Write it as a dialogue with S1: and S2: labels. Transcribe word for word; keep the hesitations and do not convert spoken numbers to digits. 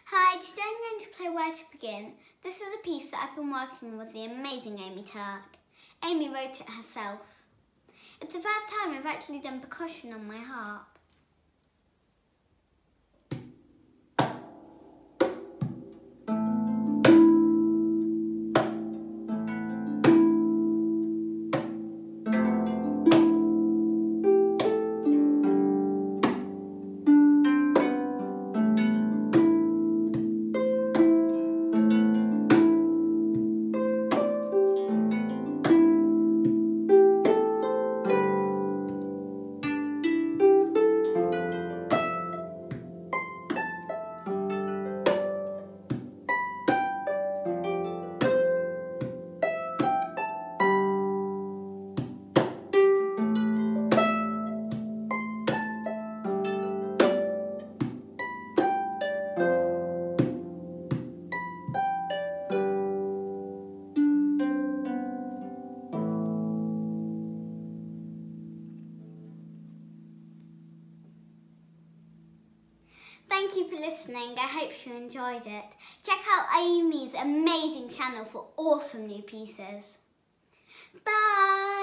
S1: Hi, today I'm going to play Where to Begin. This is a piece that I've been working with the amazing Amy Turk. Amy wrote it herself. It's the first time I've actually done percussion on my harp. Thank you for listening. I hope you enjoyed it. Check out Amy's amazing channel for awesome new pieces. Bye!